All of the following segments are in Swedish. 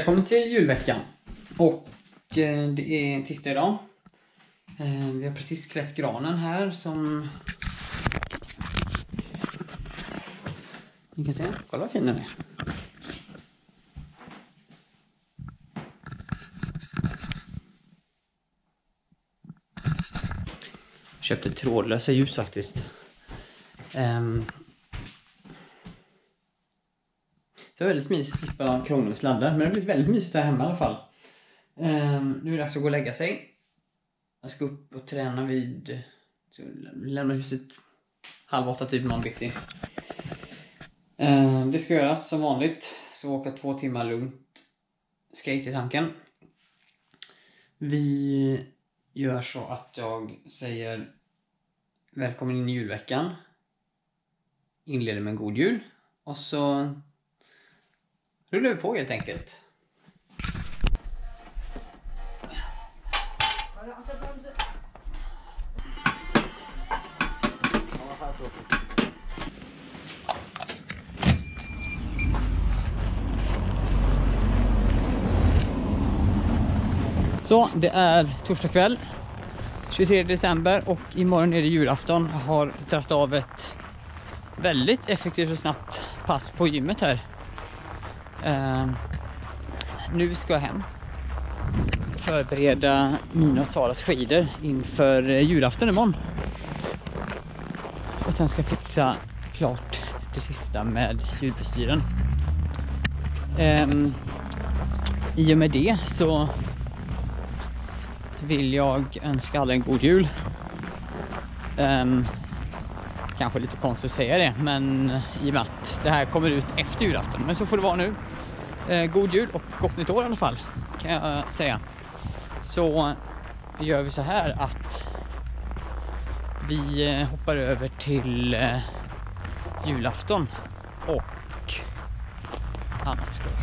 Välkommen till julveckan. Och det är tisdag idag. Vi har precis klätt granen här som ni kan se. Kolla vad fin den är. Jag köpte trådlösa ljus faktiskt. Så det är väldigt smidigt att slippa krångla med sladdar. Men det har blivit väldigt mysigt här hemma i alla fall. Nu är det dags att gå och lägga sig. Jag ska upp och träna vid... Så lämna huset 7:30 typ någon bitti. Det ska göras som vanligt. Så åka 2 timmar lugnt. Skate i tanken. Vi gör så att jag säger välkommen in i julveckan. Inleder med en god jul. Och så rullar vi på helt enkelt. Så, det är torsdag kväll, 23 december och imorgon är det julafton. Jag har dragit av ett väldigt effektivt och snabbt pass på gymmet här. Nu ska jag hem. Förbereda mina och Saras skidor inför julafton imorgon. Och sen ska jag fixa klart det sista med ljudbestyren. I och med det så vill jag önska alla en god jul. Kanske lite konstigt att säga det, men i och med att det här kommer ut efter julafton. Men så får det vara nu. God jul och gott nytt år i alla fall, kan jag säga. Så gör vi så här att vi hoppar över till julafton och annat skoj.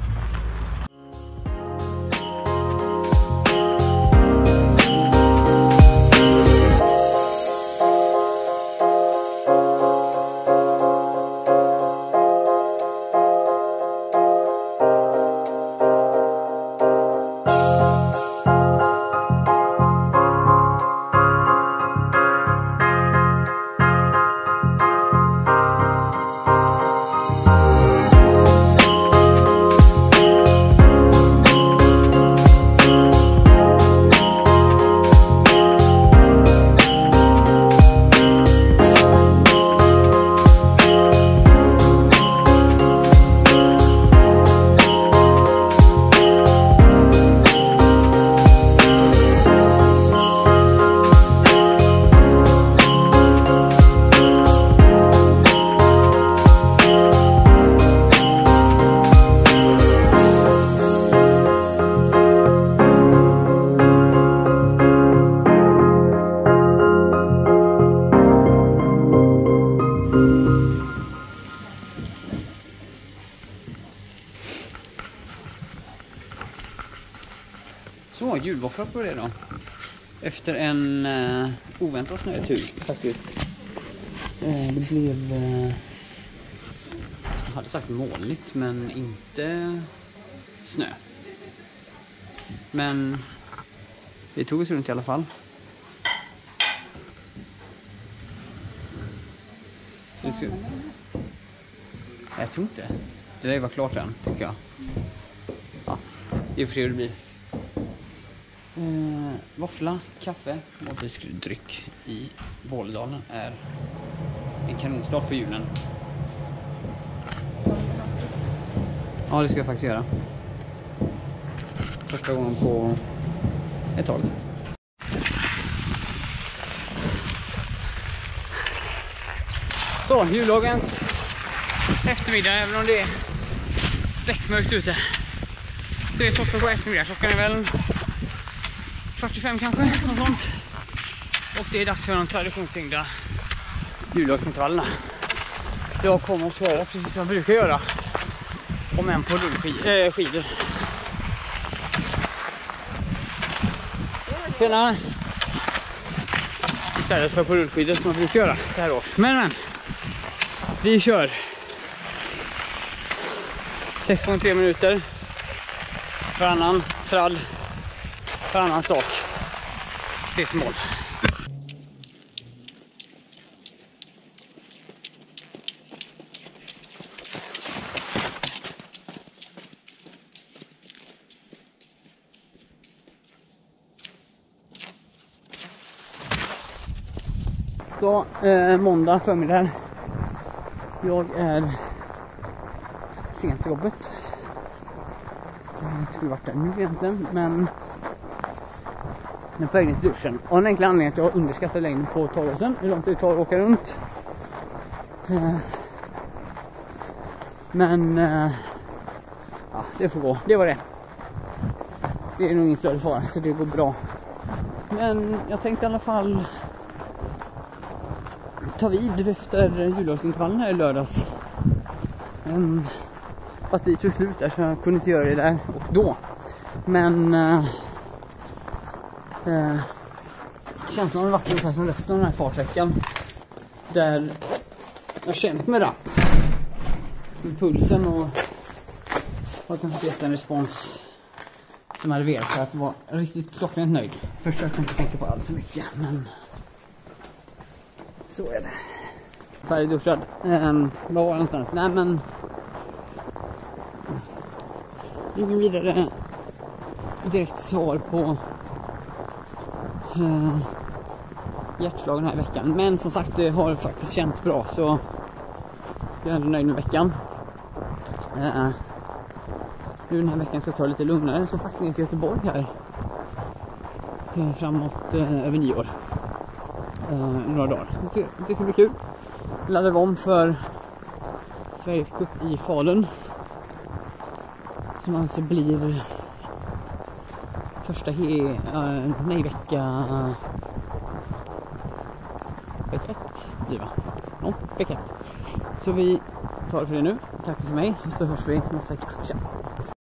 Så, julvåffra på det då. Efter en oväntad snötur faktiskt. Det blev... jag hade sagt molnigt, men inte snö. Men vi tog oss runt i alla fall. Så det skulle... Jag tror inte. Det där var klart än, tycker jag. Ja, det får se hur det blir. Våffla, kaffe och dryck i Våldalen är en kanonstart för julen. Ja, det ska jag faktiskt göra. Första gången på ett tag. Så, jullagens eftermiddag, även om det är väckmörkt ute. Så är det toppen på eftermiddag. Klockan är väl 45 kanske, något sånt. Och det är dags för de traditionstyngda jullagsintervallerna. Jag kommer att köra precis som jag brukar göra. Om än på rullskidor. Tjena! Istället för på rullskidor som jag brukar göra så här års. Men, vi kör 6 gånger 3 minuter. varannan tradd, varannan sak. Ses mål. Så måndag förmiddag. Jag är sent till jobbet. Jag skulle varit där nu egentligen, men jag är på väg till duschen. Och en enkel anledning att jag underskattar längden på torrelsen. Hur långt det tar att åka runt. Men ja, det får gå. Det var det. Det är nog ingen större fara, så det går bra. Men jag tänkte i alla fall ta vid efter julavsintvallen här i lördags. Batteriet tog slut där så jag kunde inte göra det där och då. Men känslan har varit ungefär som resten av den här fartveckan. Där jag känt mig rapp. Med pulsen och har kanske gett en respons som hade velat för att vara riktigt klockrent nöjd. Först jag inte tänka på allt för mycket, men så är det. Färdigduschad. Vad var det någonstans? Nej, men ingen vidare direkt svar på hjärtslagen här i veckan. Men som sagt, det har faktiskt känts bra, så jag är ändå nöjd med veckan. Nu den här veckan ska jag ta lite lugnare, så faktiskt ner till Göteborg här framåt över nyår. Några dagar. Det ska bli kul. Laddar om för Sverige Cup i Falun, som alltså blir första vecka 1 blir det. Ja, vecka 1. Så vi tar det för det nu. Tack för mig, så hörs vi nästa vecka. Tja!